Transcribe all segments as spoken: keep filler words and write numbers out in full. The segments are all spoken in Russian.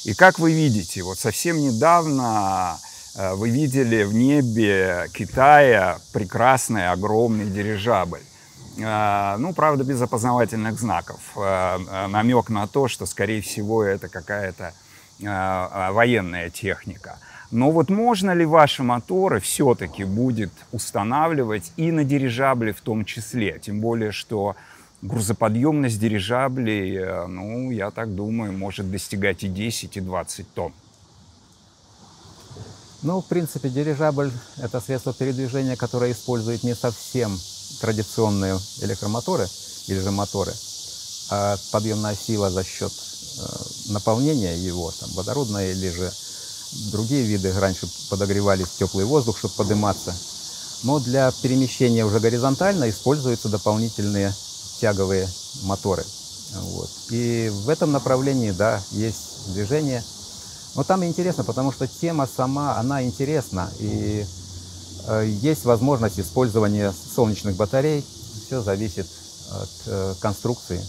И как вы видите, вот совсем недавно э, вы видели в небе Китая прекрасный огромный дирижабль. Э, ну, правда, без опознавательных знаков. Э, э, намек на то, что, скорее всего, это какая-то э, военная техника. Но вот можно ли ваши моторы все-таки будет устанавливать и на дирижабле в том числе? Тем более, что грузоподъемность дирижаблей, ну, я так думаю, может достигать и десять, и двадцать тонн. Ну, в принципе, дирижабль – это средство передвижения, которое использует не совсем традиционные электромоторы или же моторы, а подъемная сила за счет э, наполнения его, там, водородная или же другие виды раньше подогревались в теплый воздух, чтобы подниматься. Но для перемещения уже горизонтально используются дополнительные тяговые моторы. Вот. И в этом направлении, да, есть движение. Но там интересно, потому что тема сама, она интересна. И э, есть возможность использования солнечных батарей. Все зависит от э, конструкции.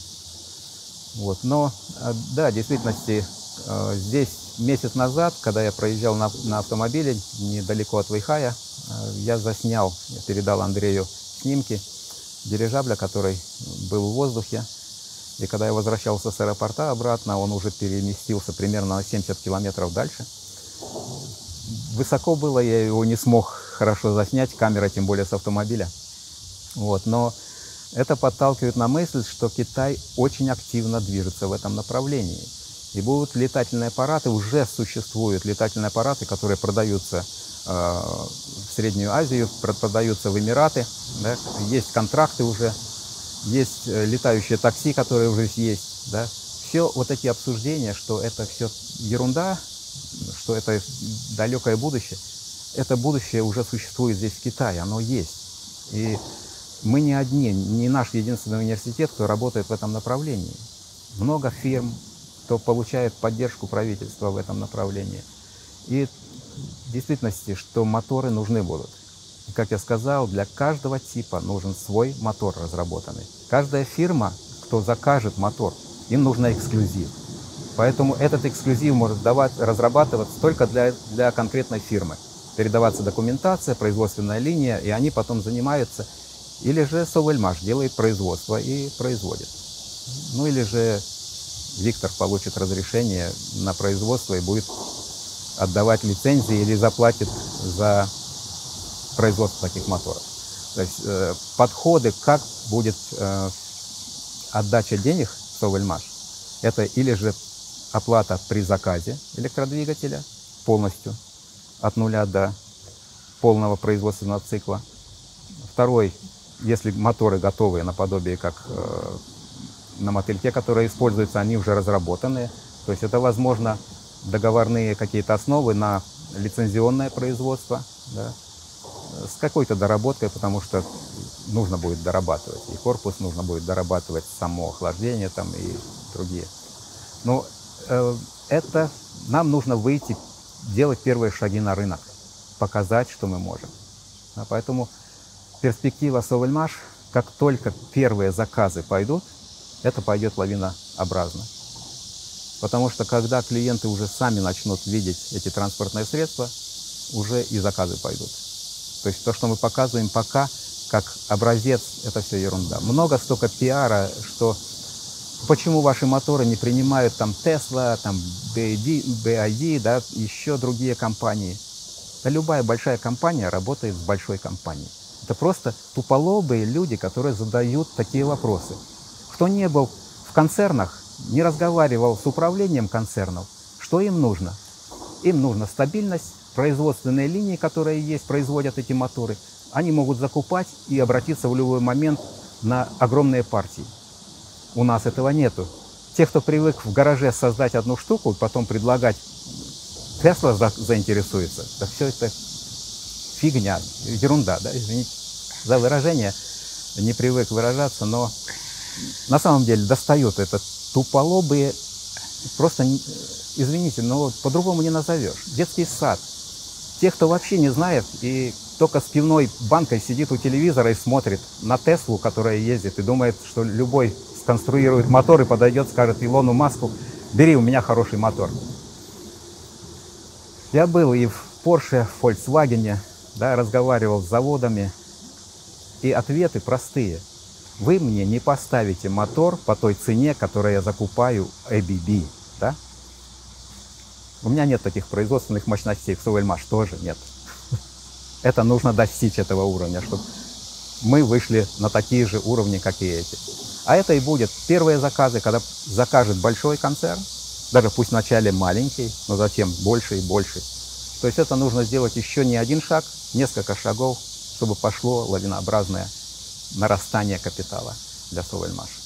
Вот. Но, э, да, в действительности, э, здесь месяц назад, когда я проезжал на, на автомобиле недалеко от Вэйхая, э, я заснял, я передал Андрею снимки дирижабля, который был в воздухе. И когда я возвращался с аэропорта обратно, он уже переместился примерно на семьдесят километров дальше. Высоко было, я его не смог хорошо заснять, камера, тем более с автомобиля. Вот. Но это подталкивает на мысль, что Китай очень активно движется в этом направлении. И будут летательные аппараты, уже существуют летательные аппараты, которые продаются в Среднюю Азию, продаются в Эмираты, да? Есть контракты уже, есть летающие такси, которые уже есть. Да? Все вот эти обсуждения, что это все ерунда, что это далекое будущее, это будущее уже существует здесь в Китае, оно есть. И мы не одни, не наш единственный университет, кто работает в этом направлении. Много фирм, кто получает поддержку правительства в этом направлении. И в действительности, что моторы нужны будут. И, как я сказал, для каждого типа нужен свой мотор разработанный. Каждая фирма, кто закажет мотор, им нужен эксклюзив. Поэтому этот эксклюзив может давать, разрабатываться только для, для конкретной фирмы. Передаваться документация, производственная линия, и они потом занимаются. Или же Совельмаш делает производство и производит. Ну или же Виктор получит разрешение на производство и будет отдавать лицензии или заплатит за производство таких моторов. То есть э, подходы, как будет э, отдача денег в Совельмаш, это или же оплата при заказе электродвигателя полностью, от нуля до полного производственного цикла. Второй, если моторы готовые, наподобие как э, на мотыльке, которые используются, они уже разработанные. То есть это, возможно, договорные какие-то основы на лицензионное производство, да, с какой-то доработкой, потому что нужно будет дорабатывать. И корпус нужно будет дорабатывать, само охлаждение там и другие. Но э, это нам нужно выйти, делать первые шаги на рынок, показать, что мы можем. А поэтому перспектива Совельмаш, как только первые заказы пойдут, это пойдет лавинообразно. Потому что когда клиенты уже сами начнут видеть эти транспортные средства, уже и заказы пойдут. То есть то, что мы показываем пока, как образец, это все ерунда. Много столько пиара, что почему ваши моторы не принимают там Tesla, там би ай ди, да, еще другие компании. Да любая большая компания работает с большой компанией. Это просто туполобые люди, которые задают такие вопросы. Кто не был в концернах, не разговаривал с управлением концернов, что им нужно? Им нужна стабильность, производственные линии, которые есть, производят эти моторы. Они могут закупать и обратиться в любой момент на огромные партии. У нас этого нету. Те, кто привык в гараже создать одну штуку, потом предлагать, Тесла за, заинтересуется. Да все это фигня, ерунда, да, извините за выражение, не привык выражаться, но на самом деле достают это туполобые, просто, извините, но по-другому не назовешь. Детский сад. Те, кто вообще не знает и только с пивной банкой сидит у телевизора и смотрит на Теслу, которая ездит, и думает, что любой сконструирует мотор и подойдет, скажет Илону Маску, бери, у меня хороший мотор. Я был и в Porsche, в Volkswagen, да, разговаривал с заводами, и ответы простые. Вы мне не поставите мотор по той цене, которой я закупаю эй би би, да? У меня нет таких производственных мощностей, в Совельмаш тоже нет. Это нужно достичь этого уровня, чтобы мы вышли на такие же уровни, как и эти. А это и будет первые заказы, когда закажет большой концерн, даже пусть вначале маленький, но затем больше и больше. То есть это нужно сделать еще не один шаг, несколько шагов, чтобы пошло лавинообразное нарастание капитала для Совельмаш.